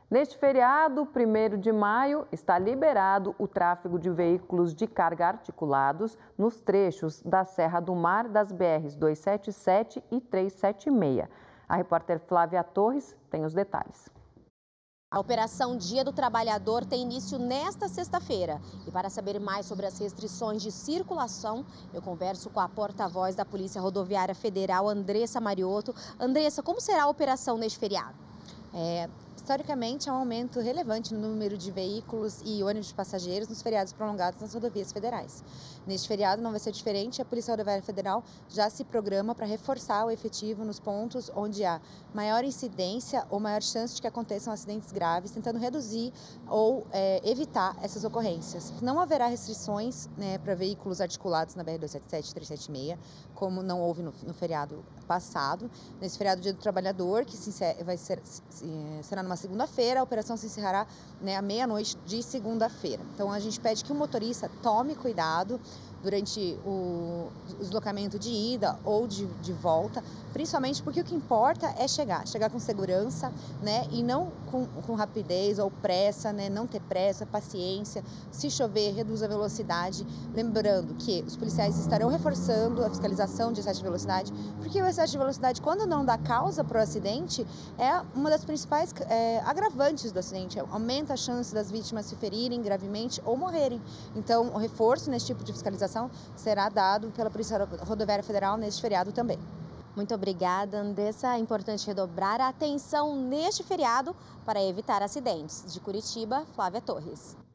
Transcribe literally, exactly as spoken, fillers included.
Neste feriado, primeiro de maio, está liberado o tráfego de veículos de carga articulados nos trechos da Serra do Mar das B Rs duzentos e setenta e sete e trezentos e setenta e seis. A repórter Flávia Torres tem os detalhes. A Operação Dia do Trabalhador tem início nesta sexta-feira. E para saber mais sobre as restrições de circulação, eu converso com a porta-voz da Polícia Rodoviária Federal, Andressa Mariotto. Andressa, como será a operação neste feriado? É, historicamente, há um aumento relevante no número de veículos e ônibus de passageiros nos feriados prolongados nas rodovias federais. Neste feriado não vai ser diferente, a Polícia Rodoviária Federal já se programa para reforçar o efetivo nos pontos onde há maior incidência ou maior chance de que aconteçam acidentes graves, tentando reduzir ou é, evitar essas ocorrências. Não haverá restrições, né, para veículos articulados na B R duzentos e setenta e sete e trezentos e setenta e seis, como não houve no, no feriado passado. Nesse feriado Dia do Trabalhador, que se encerra, vai ser, será numa segunda-feira, a operação se encerrará, né, à meia-noite de segunda-feira. Então a gente pede que o motorista tome cuidado durante o deslocamento de ida ou de, de volta, principalmente porque o que importa é chegar, chegar com segurança, né, e não com, com rapidez ou pressa, né, não ter pressa, paciência. Se chover, reduz a velocidade, lembrando que os policiais estarão reforçando a fiscalização de excesso de velocidade, porque o excesso de velocidade, quando não dá causa para o acidente, é uma das principais é, agravantes do acidente, aumenta a chance das vítimas se ferirem gravemente ou morrerem. Então, o reforço nesse tipo de fiscalização será dado pela Polícia Rodoviária Federal neste feriado também. Muito obrigada, Andressa. É importante redobrar a atenção neste feriado para evitar acidentes. De Curitiba, Flávia Torres.